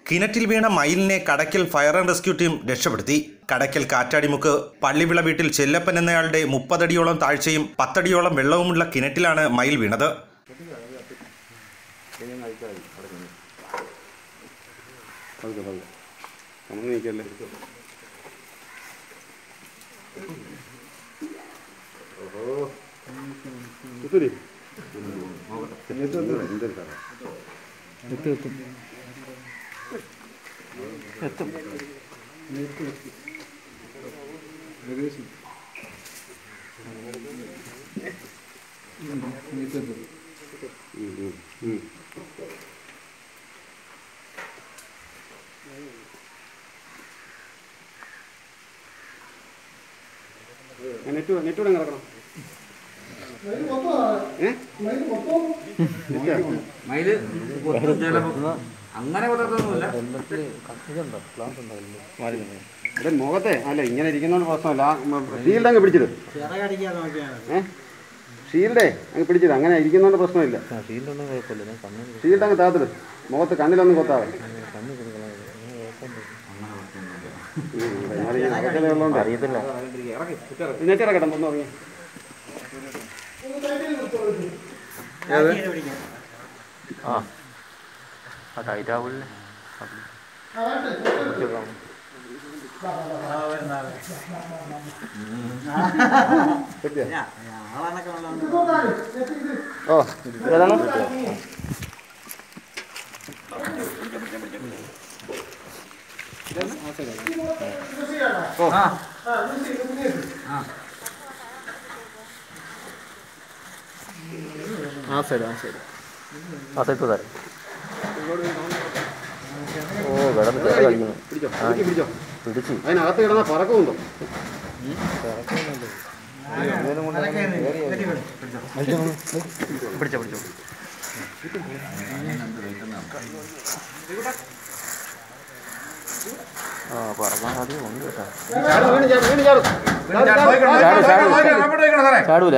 കിണറ്റിൽ വീണ മയിലിനെ Kadakkal fire and rescue team രക്ഷപ്പെടുത്തി. കടയ്ക്കൽ കാറ്റാടിമുക്ക് പള്ളിവിള വീട്ടിൽ ചെല്ലപ്പൻ എന്നയാളുടെ 30 അടിയോളം താഴ്ചയും 10 അടിയോളം വെള്ളവുമുള്ള കിണറ്റിലാണ് മയിൽ വീണത്. മുഖത്തെ അല്ല ഇങ്ങനെ ഇരിക്കുന്നോണ്ട് പ്രശ്നമല്ല. ഷീൽഡ് അങ്ങ് പിടിച്ചിട്ട് ഷീൽഡേ അങ്ങ് പിടിച്ചിട്ട് അങ്ങനെ ഇരിക്കുന്നോണ്ട് പ്രശ്നമില്ല. ഷീൽഡ് അങ്ങ് താത്തിട്ട് മുഖത്ത് കണ്ണിലൊന്നും കൊത്താവേ. അറിയത്തില്ല നെറ്റിറക്കട്ടെ ഒന്ന് തുടങ്ങി. ടൈറ്റാവൂല്ലേ ഓ ഏതാണ് ആ സൈഡ് തരാം. ഓ കിടന്ന് പിടിച്ചോ അതിനകത്ത് കിടന്ന പറക്കമുണ്ടോ? പിടിച്ചോ ആ പറക്കാൻ സാധ്യത ഉണ്ട് കേട്ടോ. ചാടൂല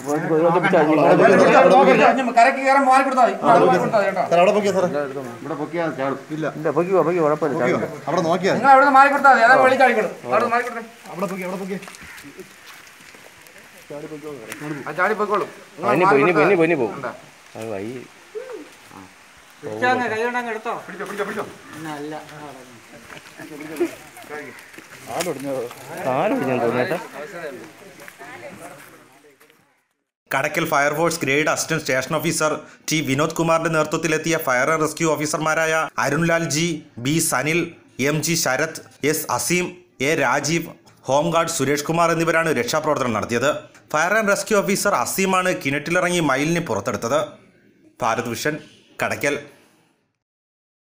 Kadakkal fire force grade assistant station officer T Vinod കുമാറിന്റെ നേതൃത്വത്തിലെത്തിയ ഫയർ ആൻഡ് റെസ്ക്യൂ ഓഫീസർമാരായ Arunlal G, B Sanil, M G Sarath, S Azeem, A Rajeev, home guard Suresh Kumar എന്നിവരാണ് രക്ഷാപ്രവർത്തനം നടത്തിയത്. ഫയർ ആൻഡ് റെസ്ക്യൂ ഓഫീസർ അസീമാണ് കിണറ്റിലിറങ്ങി മയിലിനെ പുറത്തെടുത്തത്. ഭാരത് വിഷൻ, കടയ്ക്കൽ.